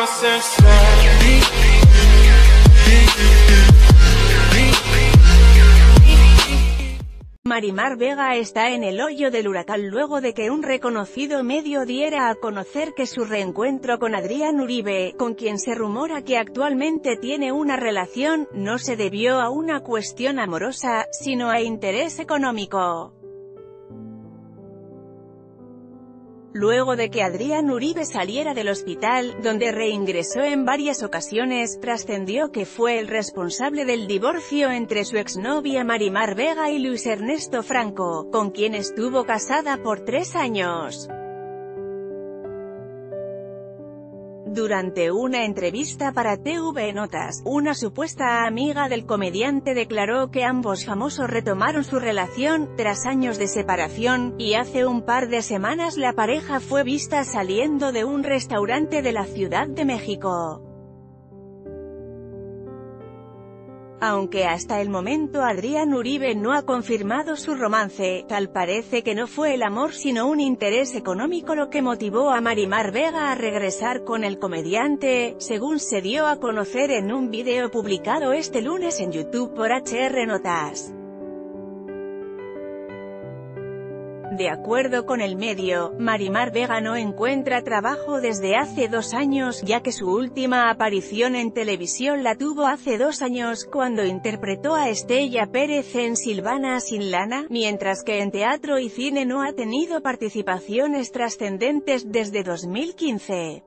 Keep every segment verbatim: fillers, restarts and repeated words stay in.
Marimar Vega está en el hoyo del huracán luego de que un reconocido medio diera a conocer que su reencuentro con Adrián Uribe, con quien se rumora que actualmente tiene una relación, no se debió a una cuestión amorosa, sino a interés económico. Luego de que Adrián Uribe saliera del hospital, donde reingresó en varias ocasiones, trascendió que fue el responsable del divorcio entre su exnovia Marimar Vega y Luis Ernesto Franco, con quien estuvo casada por tres años. Durante una entrevista para T V Notas, una supuesta amiga del comediante declaró que ambos famosos retomaron su relación, tras años de separación, y hace un par de semanas la pareja fue vista saliendo de un restaurante de la Ciudad de México. Aunque hasta el momento Adrián Uribe no ha confirmado su romance, tal parece que no fue el amor sino un interés económico lo que motivó a Marimar Vega a regresar con el comediante, según se dio a conocer en un video publicado este lunes en YouTube por H R Notas. De acuerdo con el medio, Marimar Vega no encuentra trabajo desde hace dos años, ya que su última aparición en televisión la tuvo hace dos años, cuando interpretó a Estella Pérez en Silvana sin lana, mientras que en teatro y cine no ha tenido participaciones trascendentes desde dos mil quince.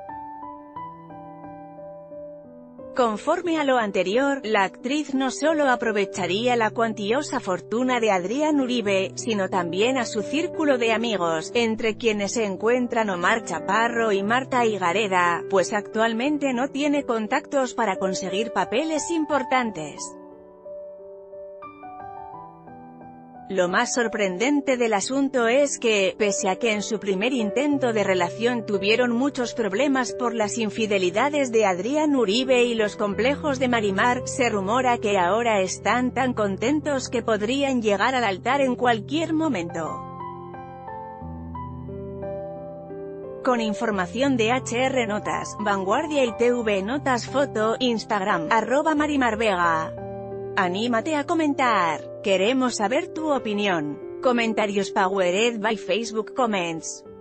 Conforme a lo anterior, la actriz no solo aprovecharía la cuantiosa fortuna de Adrián Uribe, sino también a su círculo de amigos, entre quienes se encuentran Omar Chaparro y Marta Higareda, pues actualmente no tiene contactos para conseguir papeles importantes. Lo más sorprendente del asunto es que, pese a que en su primer intento de relación tuvieron muchos problemas por las infidelidades de Adrián Uribe y los complejos de Marimar, se rumora que ahora están tan contentos que podrían llegar al altar en cualquier momento. Con información de H R Notas, Vanguardia y T V Notas Foto, Instagram, arroba Marimar Vega. Anímate a comentar. Queremos saber tu opinión. Comentarios powered by Facebook Comments.